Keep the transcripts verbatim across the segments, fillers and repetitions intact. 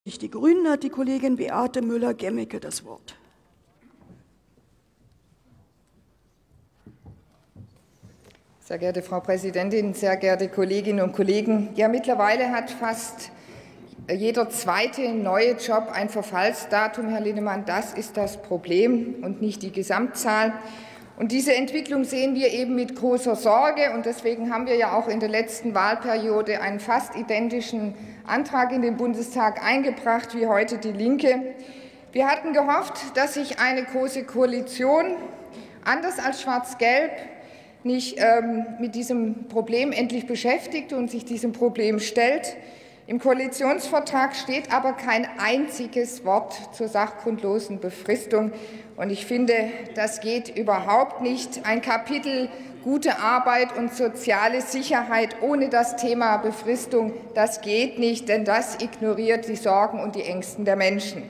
Die Grünen hat die Kollegin Beate Müller-Gemmicke das Wort. Sehr geehrte Frau Präsidentin, sehr geehrte Kolleginnen und Kollegen! Ja, mittlerweile hat fast jeder zweite neue Job ein Verfallsdatum, Herr Linnemann. Das ist das Problem und nicht die Gesamtzahl. Und diese Entwicklung sehen wir eben mit großer Sorge. Und deswegen haben wir ja auch in der letzten Wahlperiode einen fast identischen Antrag in den Bundestag eingebracht wie heute die Linke. Wir hatten gehofft, dass sich eine große Koalition, anders als Schwarz-Gelb, nicht ähm, mit diesem Problem endlich beschäftigt und sich diesem Problem stellt. Im Koalitionsvertrag steht aber kein einziges Wort zur sachgrundlosen Befristung. Und ich finde, das geht überhaupt nicht. Ein Kapitel gute Arbeit und soziale Sicherheit ohne das Thema Befristung, das geht nicht, denn das ignoriert die Sorgen und die Ängsten der Menschen.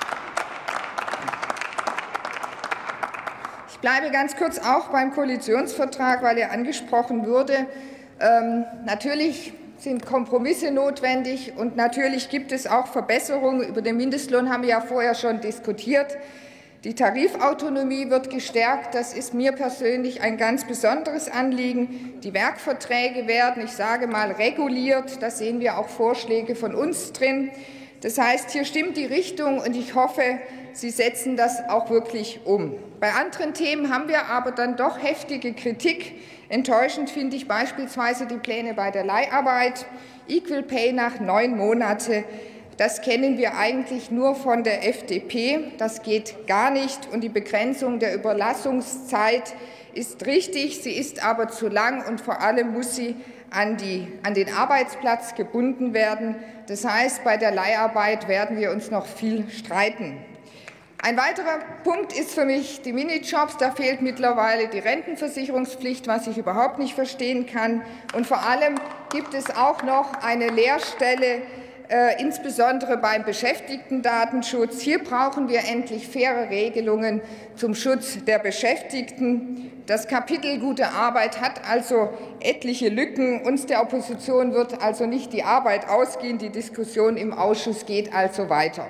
Ich bleibe ganz kurz auch beim Koalitionsvertrag, weil er angesprochen wurde. Ähm, natürlich sind Kompromisse notwendig, und natürlich gibt es auch Verbesserungen. Über den Mindestlohn haben wir ja vorher schon diskutiert. Die Tarifautonomie wird gestärkt. Das ist mir persönlich ein ganz besonderes Anliegen. Die Werkverträge werden, ich sage mal, reguliert. Da sehen wir auch Vorschläge von uns drin. Das heißt, hier stimmt die Richtung, und ich hoffe, Sie setzen das auch wirklich um. Bei anderen Themen haben wir aber dann doch heftige Kritik. Enttäuschend finde ich beispielsweise die Pläne bei der Leiharbeit, Equal Pay nach neun Monate. Das kennen wir eigentlich nur von der F D P. Das geht gar nicht. Und die Begrenzung der Überlassungszeit ist richtig. Sie ist aber zu lang, und vor allem muss sie an, die, an den Arbeitsplatz gebunden werden. Das heißt, bei der Leiharbeit werden wir uns noch viel streiten. Ein weiterer Punkt ist für mich die Minijobs. Da fehlt mittlerweile die Rentenversicherungspflicht, was ich überhaupt nicht verstehen kann. Und vor allem gibt es auch noch eine Leerstelle, äh, insbesondere beim Beschäftigtendatenschutz. Hier brauchen wir endlich faire Regelungen zum Schutz der Beschäftigten. Das Kapitel gute Arbeit hat also etliche Lücken. Uns der Opposition wird also nicht die Arbeit ausgehen. Die Diskussion im Ausschuss geht also weiter.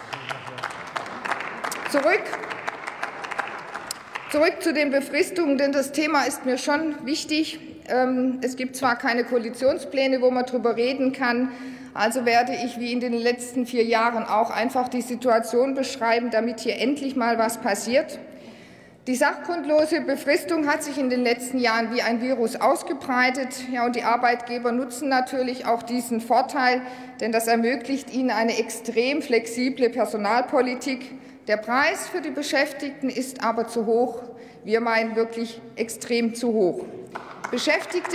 Zurück, zurück zu den Befristungen, denn das Thema ist mir schon wichtig. Es gibt zwar keine Koalitionspläne, wo man darüber reden kann, also werde ich wie in den letzten vier Jahren auch einfach die Situation beschreiben, damit hier endlich mal was passiert. Die sachgrundlose Befristung hat sich in den letzten Jahren wie ein Virus ausgebreitet. Ja, und die Arbeitgeber nutzen natürlich auch diesen Vorteil, denn das ermöglicht ihnen eine extrem flexible Personalpolitik. Der Preis für die Beschäftigten ist aber zu hoch. Wir meinen wirklich extrem zu hoch. Beschäftigte,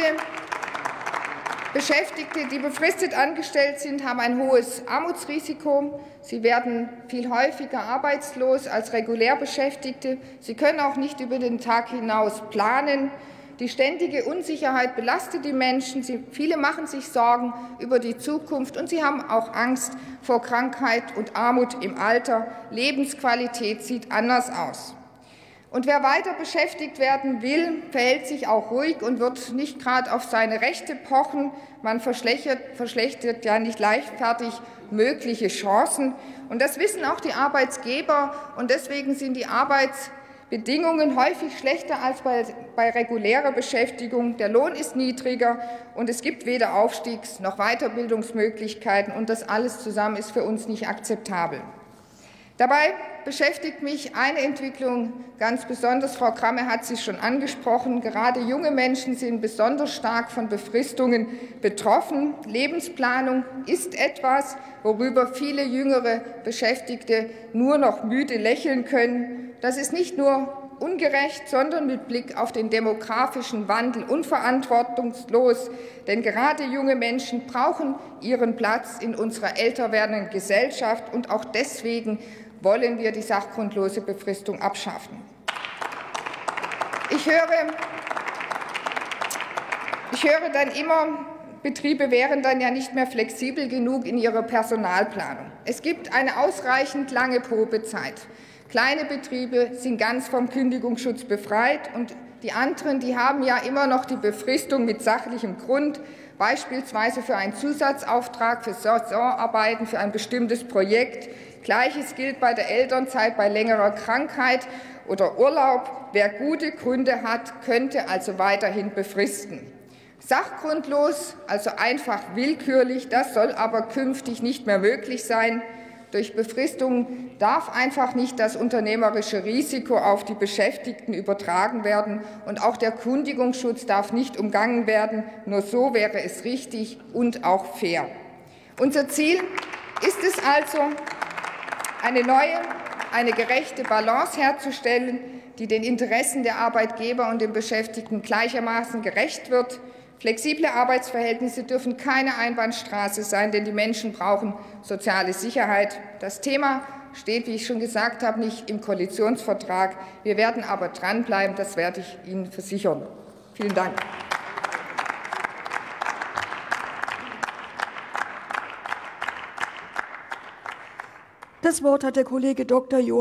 Beschäftigte, die befristet angestellt sind, haben ein hohes Armutsrisiko. Sie werden viel häufiger arbeitslos als regulär Beschäftigte. Sie können auch nicht über den Tag hinaus planen. Die ständige Unsicherheit belastet die Menschen. Sie, viele machen sich Sorgen über die Zukunft, und sie haben auch Angst vor Krankheit und Armut im Alter. Lebensqualität sieht anders aus. Und wer weiter beschäftigt werden will, verhält sich auch ruhig und wird nicht gerade auf seine Rechte pochen. Man verschlechtert, verschlechtert ja nicht leichtfertig mögliche Chancen. Und das wissen auch die Arbeitgeber. Und deswegen sind die Arbeits Bedingungen häufig schlechter als bei, bei regulärer Beschäftigung. Der Lohn ist niedriger, und es gibt weder Aufstiegs- noch Weiterbildungsmöglichkeiten. Und das alles zusammen ist für uns nicht akzeptabel. Dabei beschäftigt mich eine Entwicklung ganz besonders. Frau Kramme hat sie schon angesprochen. Gerade junge Menschen sind besonders stark von Befristungen betroffen. Lebensplanung ist etwas, worüber viele jüngere Beschäftigte nur noch müde lächeln können. Das ist nicht nur ungerecht, sondern mit Blick auf den demografischen Wandel unverantwortungslos. Denn gerade junge Menschen brauchen ihren Platz in unserer älter werdenden Gesellschaft. Und auch deswegen wollen wir die sachgrundlose Befristung abschaffen. Ich höre, ich höre dann immer, Betriebe wären dann ja nicht mehr flexibel genug in ihrer Personalplanung. Es gibt eine ausreichend lange Probezeit. Kleine Betriebe sind ganz vom Kündigungsschutz befreit, und die anderen, die haben ja immer noch die Befristung mit sachlichem Grund, beispielsweise für einen Zusatzauftrag für Saisonarbeiten für ein bestimmtes Projekt. Gleiches gilt bei der Elternzeit, bei längerer Krankheit oder Urlaub. Wer gute Gründe hat, könnte also weiterhin befristen. Sachgrundlos, also einfach willkürlich, das soll aber künftig nicht mehr möglich sein. Durch Befristung darf einfach nicht das unternehmerische Risiko auf die Beschäftigten übertragen werden, und auch der Kündigungsschutz darf nicht umgangen werden. Nur so wäre es richtig und auch fair. Unser Ziel ist es also, eine neue, eine gerechte Balance herzustellen, die den Interessen der Arbeitgeber und den Beschäftigten gleichermaßen gerecht wird. Flexible Arbeitsverhältnisse dürfen keine Einbahnstraße sein, denn die Menschen brauchen soziale Sicherheit. Das Thema steht, wie ich schon gesagt habe, nicht im Koalitionsvertrag. Wir werden aber dranbleiben, das werde ich Ihnen versichern. Vielen Dank. Das Wort hat der Kollege Doktor Johann